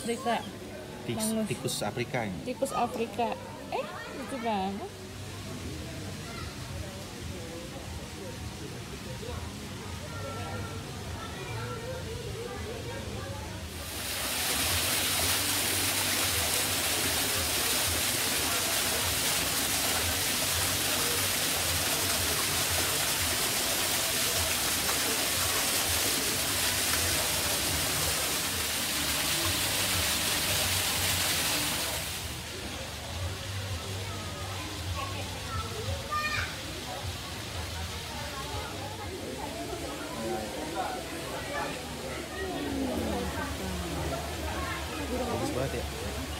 Afrika. Tikus Afrika ini. Tikus Afrika. Lucu banget. Bagus banget ya.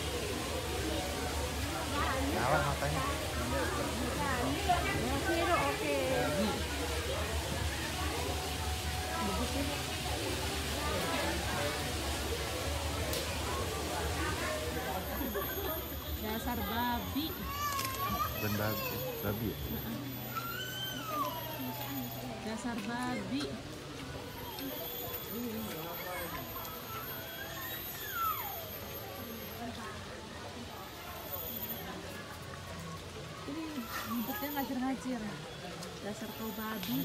Nyala matanya. Oke. Dasar babi. Dan babi ya? Dasar babi. Ini rumputnya ngacir-ngacir. Dasar kau babi.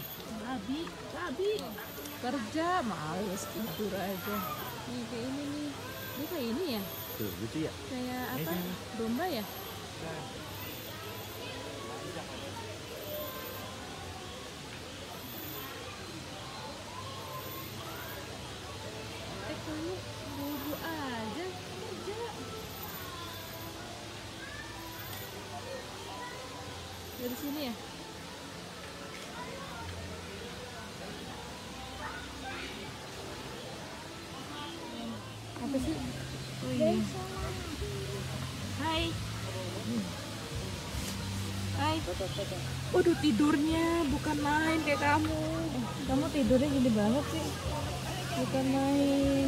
Kerja males tidur aja. Nih kayak ini nih. Dia kayak ini ya? Tuh, gitu ya. Kayak apa? Domba ya? Kamu buru aja. Dari sini ya? Apa sih? Oh iya. Hai. Waduh, tidurnya bukan main kayak kamu. Kamu tidurnya gini banget sih. Bukan main.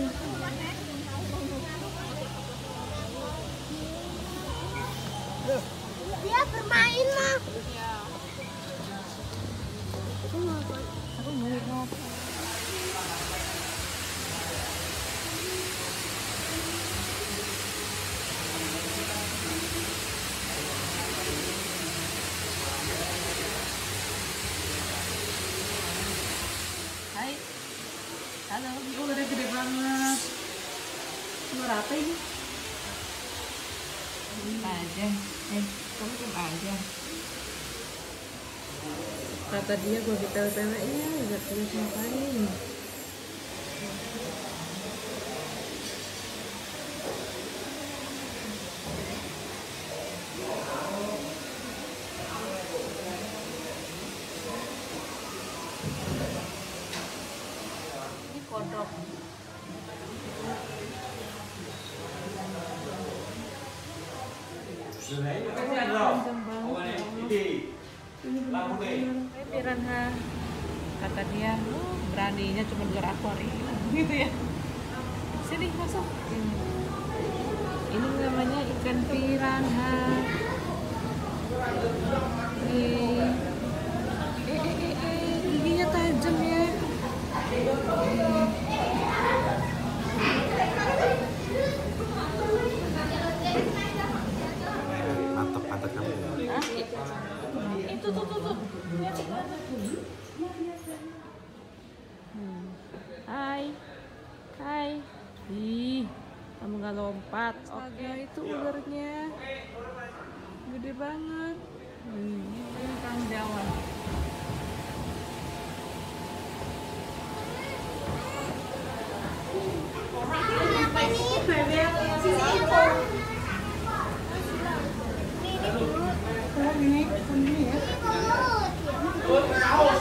Dia bermain mah. Aku mau lihat. Hai. Halo, udah gede banget. Suara apa ini? Diam aja. Kamu diam aja. Kata dia gue dipel-pelnya, udah terus ngapain? Ini kodok. Panjang banget. Piranha, kata dia, beraninya cuma di akuarium gitu ya. Sini masuk. Ini namanya ikan piranha. Giginya tajam ya. Mantap pantat kamu. Itu tuh. Hai. Ih, kamu nggak lompat. Oke, itu ularnya gede banget. Ini kang Jawa. Apa nih? Sini itu. Ini mulut. Ini ya. Mulut.